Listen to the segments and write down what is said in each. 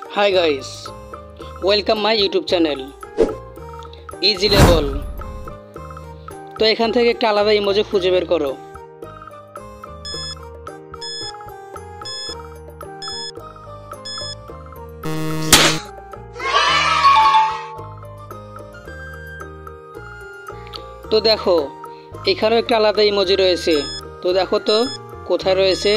High guys, welcome my YouTube channel easy level. তো এখান থেকে একটা আলাদা ইমোজি খুঁজে বের করো। তো দেখো এখানেও একটা আলাদা ইমোজি রয়েছে। তো দেখো তো কোথায় রয়েছে।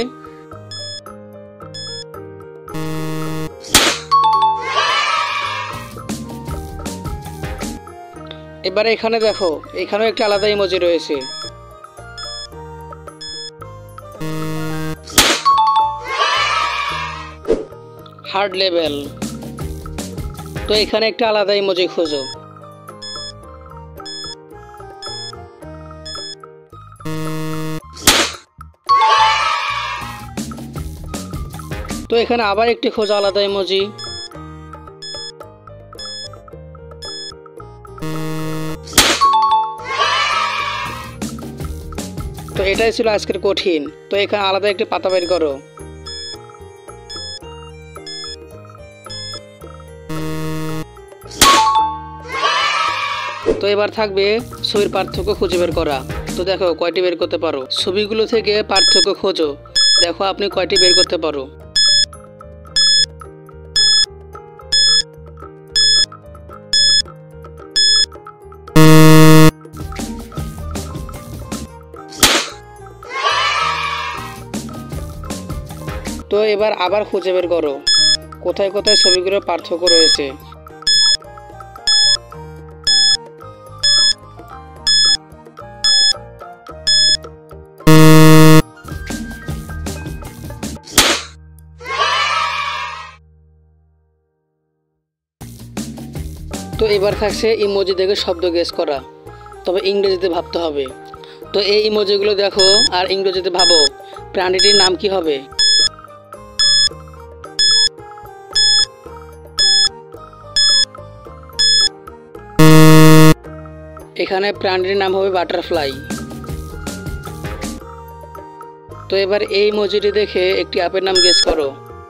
এবারে এখানে দেখো, এখানেও একটা আলাদা ইমোজি রয়েছে। Hard level. তো এখানে একটা আলাদা ইমোজি খোঁজো। তো এখানে আবার একটি খোঁজো আলাদা ইমোজি। তো এটাই ছিল আজকের কঠিন। তো এখানে আলাদা একটি পাতা বের করো। তো এবার থাকবে ছবির পার্থক্য খুঁজে বের করা। তো দেখো কয়টি বের করতে পারো। ছবিগুলো থেকে পার্থক্য খোঁজো, দেখো আপনি কয়টি বের করতে পারো। তো এবার আবার খুঁজে বের করো কোথায় কোথায় ছবিগুলোর পার্থক্য রয়েছে। তো এবার থাকছে ইমোজি দেখে শব্দ গেস করা, তবে ইংরেজিতে ভাবতে হবে। তো এই ইমোজিগুলো দেখো আর ইংরেজিতে ভাবো প্রাণীটির নাম কি হবে। এখানে প্রাণীর নাম হবে বাটারফ্লাই। তো এবার এই ইমোজিটি দেখে একটি অ্যাপের নাম গেস করো।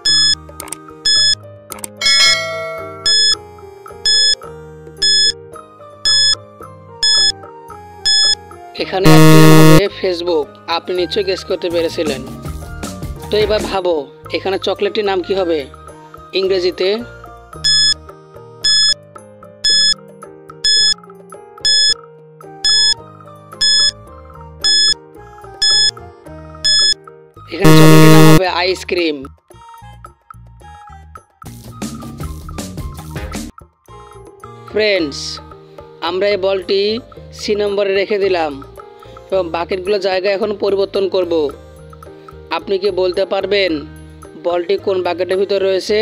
এখানে অ্যাপটির নাম হবে ফেসবুক। আপনি নিশ্চয়ই গেস করতে পেরেছিলেন। তো এবার ভাবো এখানে চকলেটটির নাম কি হবে ইংরেজিতে। এখানে চকলেটের নাম হবে আইসক্রিম। ফ্রেন্ডস, আমরা এই বলটি সি নম্বরে রেখে দিলাম এবং বাকিগুলো জায়গা এখন পরিবর্তন করব। আপনি কি বলতে পারবেন বলটি কোন বাকেটের ভিতর রয়েছে?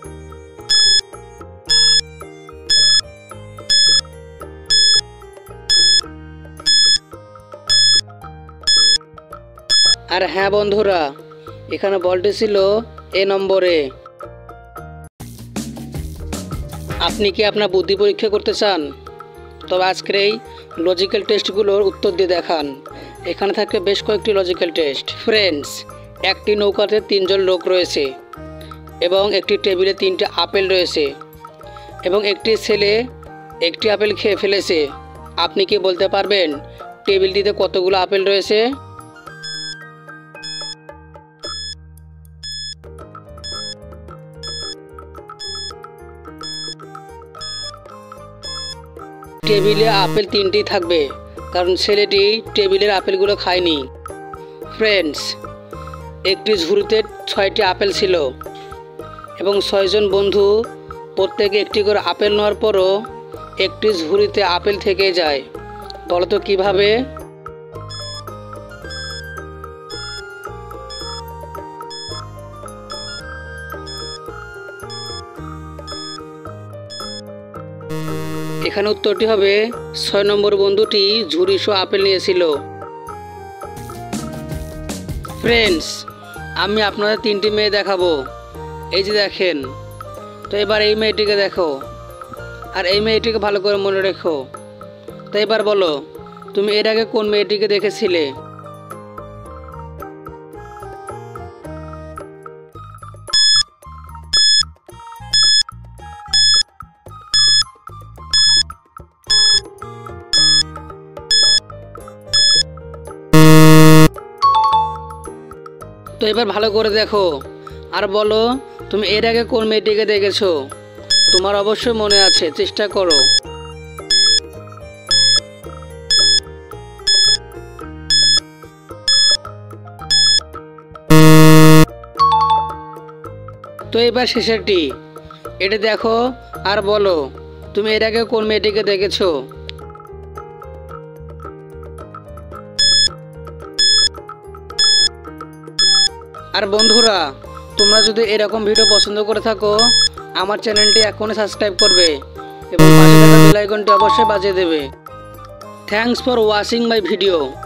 আর হ্যাঁ বন্ধুরা, এখানে বলটি ছিল এ নম্বরে। আপনি কি আপনার বুদ্ধি পরীক্ষা করতে চান? তবে আজকের এই লজিক্যাল টেস্টগুলোর উত্তর দিয়ে দেখান। এখানে থাকে বেশ কয়েকটি লজিক্যাল টেস্ট। ফ্রেন্ডস, একটি নৌকাতে 3 জন লোক রয়েছে এবং একটি টেবিলে 3টি আপেল রয়েছে এবং একটি ছেলে একটি আপেল খেয়ে ফেলেছে। আপনি কি বলতে পারবেন টেবিলটিতে কতগুলো আপেল রয়েছে? টেবিলে আপেল 3টি থাকবে কারণ ছেলেটি টেবিলের আপেলগুলো খায়নি। ফ্রেন্ডস, একটি ঝুড়িতে 6টি আপেল ছিল এবং 6 জন বন্ধু প্রত্যেকে একটি করে আপেল নেওয়ার পরও একটি ঝুড়িতে আপেল থেকে যায়। বলো তো কিভাবে? এখানে উত্তরটি হবে 6 নম্বর বন্ধুটি ঝুড়িসহ আপেল নিয়েছিল। ফ্রেন্ডস, আমি আপনাদের 3টি মেয়ে দেখাবো। এই যে দেখেন। তো এবার এই মেয়েটিকে দেখো আর এই মেয়েটিকে ভালো করে মনে রেখো। তো এবার বলো তুমি এর আগে কোন মেয়েটিকে দেখেছিলে? এবার ভালো করে দেখো আর বলো তুমি এর আগে কোন মেয়েটিকে দেখেছো। তোমার অবশ্যই মনে আছে, চেষ্টা করো। তো এবার শেষেরটি, এটা দেখো আর বলো তুমি এর আগে কোন মেয়েটিকে দেখেছো। আর বন্ধুরা, তোমরা যদি এরকম ভিডিও পছন্দ করে থাকো আমার চ্যানেলটি এখনই সাবস্ক্রাইব করবে এবং পাশে থাকা বেল আইকনটি অবশ্যই বাজিয়ে দেবে। Thanks for watching my video.